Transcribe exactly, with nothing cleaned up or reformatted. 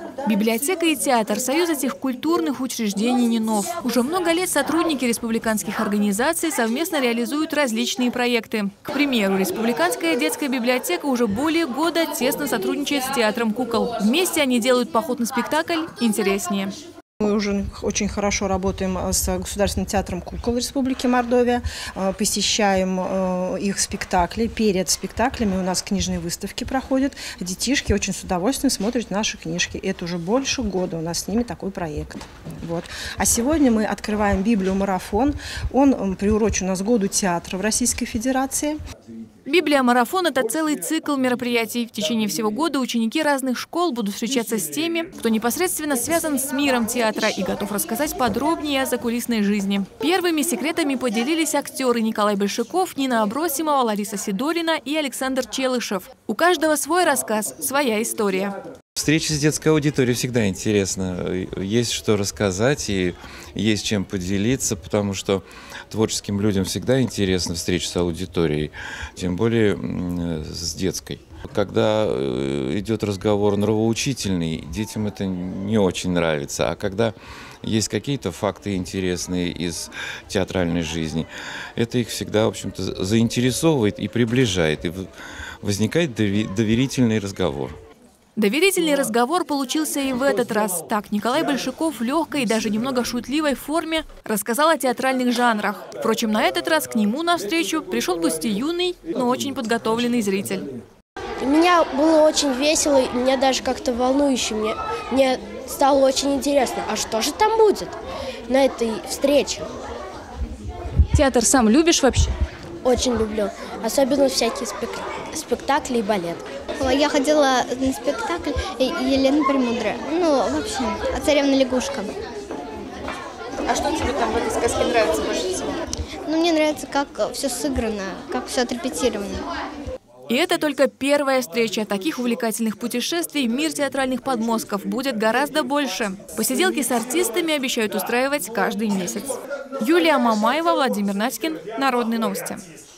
Библиотека и театр – союз этих культурных учреждений не нов. Уже много лет сотрудники республиканских организаций совместно реализуют различные проекты. К примеру, Республиканская детская библиотека уже более года тесно сотрудничает с театром кукол. Вместе они делают поход на спектакль интереснее. Мы уже очень хорошо работаем с Государственным театром кукол Республики Мордовия, посещаем их спектакли. Перед спектаклями у нас книжные выставки проходят. Детишки очень с удовольствием смотрят наши книжки. Это уже больше года у нас с ними такой проект. Вот. А сегодня мы открываем Библиомарафон. Он приурочен у нас к году театра в Российской Федерации. Библиомарафон – это целый цикл мероприятий. В течение всего года ученики разных школ будут встречаться с теми, кто непосредственно связан с миром театра и готов рассказать подробнее о закулисной жизни. Первыми секретами поделились актеры Николай Большаков, Нина Абросимова, Лариса Сидорина и Александр Челышев. У каждого свой рассказ, своя история. Встречи с детской аудиторией всегда интересно. Есть что рассказать и есть чем поделиться, потому что творческим людям всегда интересна встреча с аудиторией, тем более с детской. Когда идет разговор нравоучительный, детям это не очень нравится, а когда есть какие-то факты интересные из театральной жизни, это их всегда, в общем-то, заинтересовывает и приближает, и возникает доверительный разговор. Доверительный разговор получился и в этот раз. Так, Николай Большаков в легкой и даже немного шутливой форме рассказал о театральных жанрах. Впрочем, на этот раз к нему навстречу пришел пусть и юный, но очень подготовленный зритель. У меня было очень весело, и мне даже как-то волнующе. Мне, мне стало очень интересно, а что же там будет на этой встрече? Театр сам любишь вообще? Очень люблю, особенно всякие спек... спектакли и балет. Я ходила на спектакль Елены Премудрой. Ну, в общем, «Царевна лягушка». А что тебе там в этой сказке нравится больше всего? Ну, мне нравится, как все сыграно, как все отрепетировано. И это только первая встреча. Таких увлекательных путешествий в мир театральных подмостков будет гораздо больше. Посиделки с артистами обещают устраивать каждый месяц. Юлия Мамаева, Владимир Надькин. Народные новости.